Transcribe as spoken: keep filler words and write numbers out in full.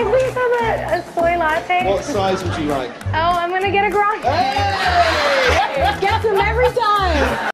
I please have a, a soy latte? What size would you like? Oh, I'm gonna get a grande. Hey!